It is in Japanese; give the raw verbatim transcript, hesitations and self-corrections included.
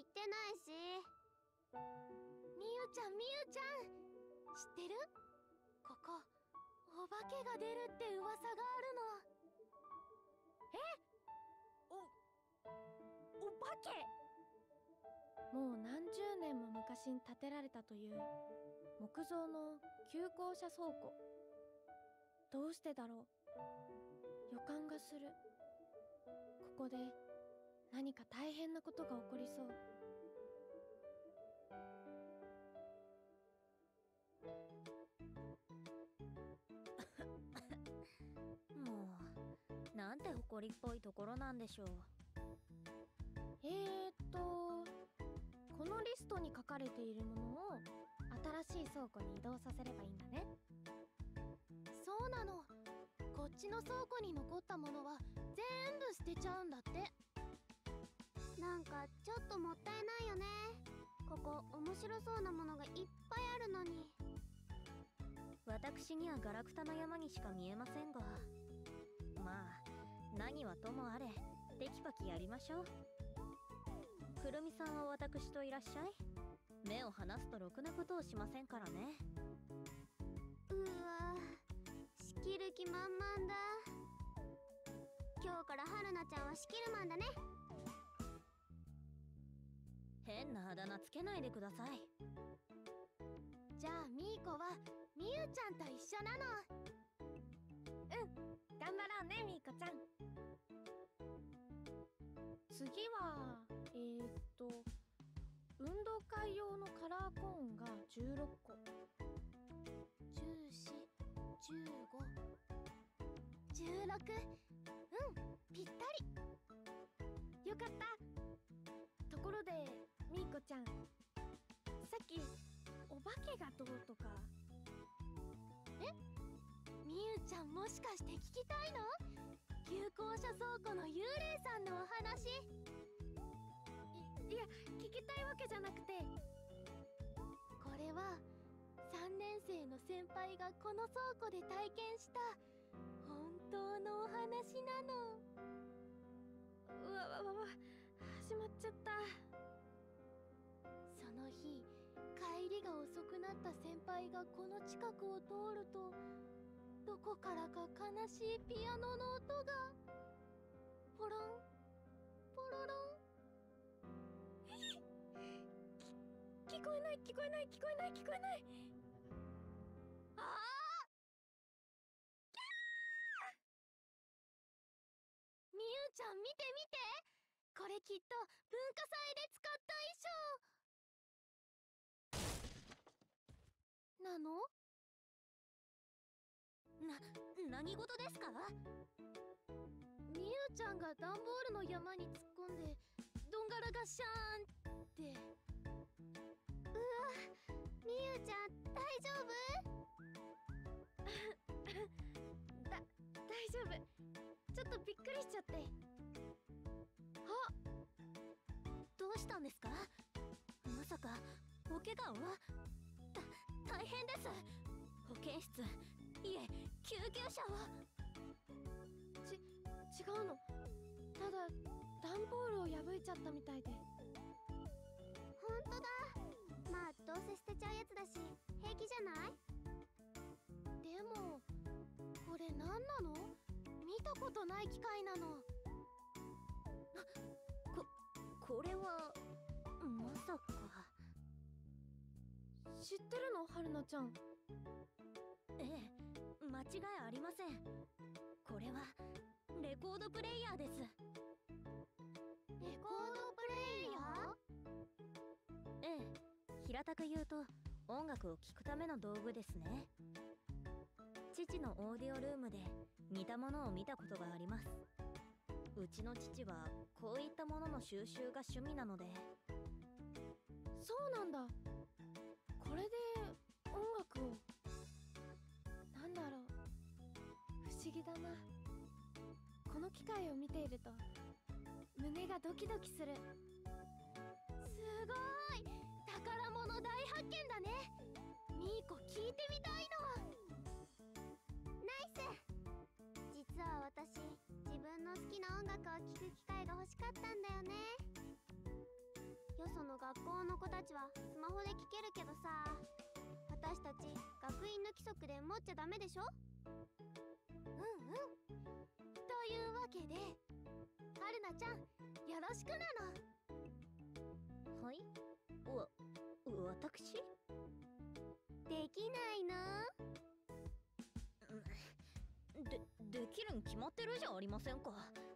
行ってないし。 みゆちゃん、みゆちゃん、知ってる？ここお化けが出るって噂があるの。 え？おお化け？ もう何十年も昔に建てられたという木造の急行車倉庫。どうしてだろう。予感がする。ここで何か大変なことが起こりそう。 もうなんて誇りっぽいところなんでしょう。 えーっとこのリストに書かれているものを新しい倉庫に移動させればいいんだね。 そうなの。こっちの倉庫に残ったものは全部捨てちゃうんだって。 なんかちょっともったいないよね。ここ面白そうなものがいっぱいあるのに。 私にはガラクタの山にしか見えませんが、まあ何はともあれテキパキやりましょう。くるみさんは私といらっしゃい。目を離すとろくなことをしませんからね。 うわ、仕切る気満々だ。今日からはるなちゃんは仕切るマンだね。 変なあだ名つけないでください。 じゃあみーこはみゆちゃんと一緒なの。 うん、頑張ろうねみーこちゃん。次はえー、っと運動会用のカラーコーンがじゅうろっこ。 じゅうよん、じゅうご、じゅうろく。うん、ぴったり。 よかった。ところでみーこちゃん、さっきお化けがどうとか。 え？みゆちゃんもしかして聞きたいの？急行車倉庫の幽霊さんのお話。 い, いや聞きたいわけじゃなくて、 これはさんねん生の先輩がこの倉庫で体験した本当のお話なの。 うわわわわ、始まっちゃった。 その日帰りが遅くなった先輩がこの近くを通ると、どこからか悲しいピアノの音がポロンポロロン。 聞こえない聞こえない聞こえない聞こえない。 ああ！みゆちゃん見て見て、これきっと文化祭で使った衣装なの？ な、何事ですか？ みゆちゃんが段ボールの山に突っ込んでどんがらがシャーンって。 うわ、みゆちゃん大丈夫？ だ大丈夫。ちょっとびっくりしちゃって。 あ、どうしたんですか？まさかお怪我は？た大変です。保健室、いえ救急車を。 ち違うの。ただ段ボールを破いちゃったみたいで。 ほんとだ。まあどうせ捨てちゃうやつだし平気じゃない？ でもこれ何なの？見たことない機械なの。 ここれはまさか。 知ってるのはるなちゃん？ ええ、間違いありません。これはレコードプレイヤーです。 レコードプレイヤー？ ええ、平たく言うと音楽を聴くための道具ですね。父のオーディオルームで似たものを見たことがあります。うちの父はこういったものの収集が趣味なので。 そうなんだ。これで音楽を。なんだろう、不思議だな。この機械を見ていると胸がドキドキする。 すごい！宝物大発見だね。みーこ聞いてみたいの。 ナイス。実は私自分の好きな音楽を聴く機会が欲しかったんだよね。 よその学校の子たちはスマホで聞けるけどさ、私たち学院の規則で持っちゃダメでしょ。 うんうん。というわけで春菜ちゃんよろしくなの。 はい。わ私できないの？ でできるん決まってるじゃありませんか。